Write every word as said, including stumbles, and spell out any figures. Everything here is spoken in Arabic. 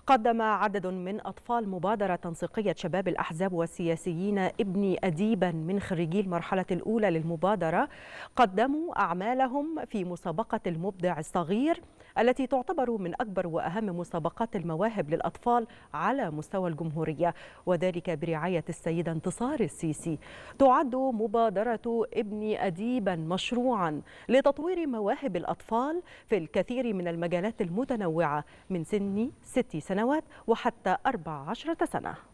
قدم عدد من أطفال مبادرة تنسيقية شباب الأحزاب والسياسيين ابني أديبا من خريجي المرحلة الأولى للمبادرة قدموا أعمالهم في مسابقة المبدع الصغير التي تعتبر من أكبر وأهم مسابقات المواهب للأطفال على مستوى الجمهورية، وذلك برعاية السيدة انتصار السيسي. تعد مبادرة ابني أديبا مشروعا لتطوير مواهب الأطفال في الكثير من المجالات المتنوعة من سن ست سنوات وحتى أربع عشرة سنة.